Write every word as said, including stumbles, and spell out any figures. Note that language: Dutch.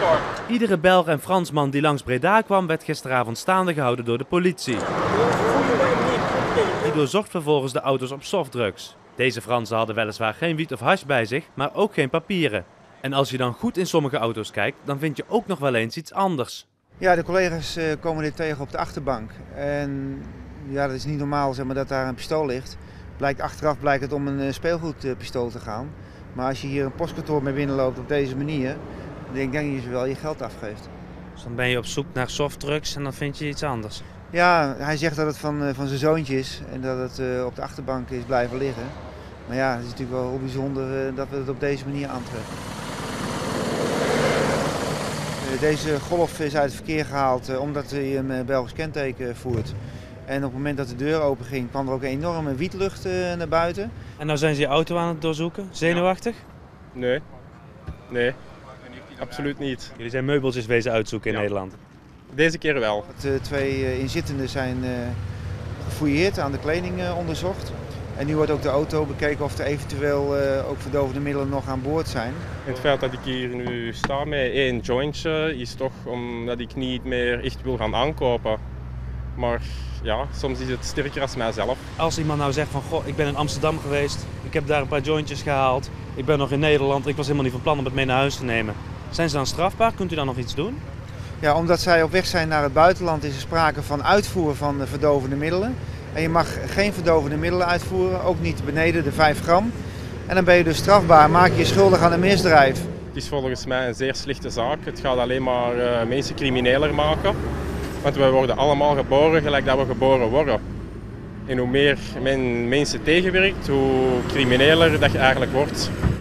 Iedere Belg en Fransman die langs Breda kwam, werd gisteravond staande gehouden door de politie. Die doorzocht vervolgens de auto's op softdrugs. Deze Fransen hadden weliswaar geen wiet of hash bij zich, maar ook geen papieren. En als je dan goed in sommige auto's kijkt, dan vind je ook nog wel eens iets anders. Ja, de collega's uh, komen dit tegen op de achterbank. En ja, dat is niet normaal, zeg maar, dat daar een pistool ligt. Blijkt, achteraf blijkt het om een uh, speelgoedpistool te gaan. Maar als je hier een postkantoor mee binnenloopt op deze manier, dan denk ik dat je wel je geld afgeeft. Dus dan ben je op zoek naar softdrugs en dan vind je iets anders. Ja, hij zegt dat het van, uh, van zijn zoontje is en dat het uh, op de achterbank is blijven liggen. Maar ja, het is natuurlijk wel bijzonder uh, dat we het op deze manier aantreffen. Uh, deze Golf is uit het verkeer gehaald uh, omdat hij een uh, Belgisch kenteken voert. En op het moment dat de deur open ging, kwam er ook een enorme wietlucht uh, naar buiten. En nou zijn ze je auto aan het doorzoeken? Zenuwachtig? Nee, nee, absoluut niet. Jullie zijn meubeltjes wezen uitzoeken in Ja. Nederland? Deze keer wel. De twee uh, inzittenden zijn uh, gefouilleerd, aan de kleding uh, onderzocht. En nu wordt ook de auto bekeken of er eventueel uh, ook verdovende middelen nog aan boord zijn. Het feit dat ik hier nu sta met één jointje is toch omdat ik niet meer echt wil gaan aankopen. Maar ja, soms is het sterker als mijzelf. Als iemand nou zegt van, goh, ik ben in Amsterdam geweest, ik heb daar een paar jointjes gehaald, ik ben nog in Nederland, ik was helemaal niet van plan om het mee naar huis te nemen. Zijn ze dan strafbaar? Kunt u dan nog iets doen? Ja, omdat zij op weg zijn naar het buitenland is er sprake van uitvoer van uh, verdovende middelen. En je mag geen verdovende middelen uitvoeren, ook niet beneden de vijf gram. En dan ben je dus strafbaar, maak je je schuldig aan een misdrijf. Het is volgens mij een zeer slechte zaak. Het gaat alleen maar uh, mensen crimineler maken. Want we worden allemaal geboren gelijk dat we geboren worden. En hoe meer men mensen tegenwerkt, hoe crimineler dat je eigenlijk wordt.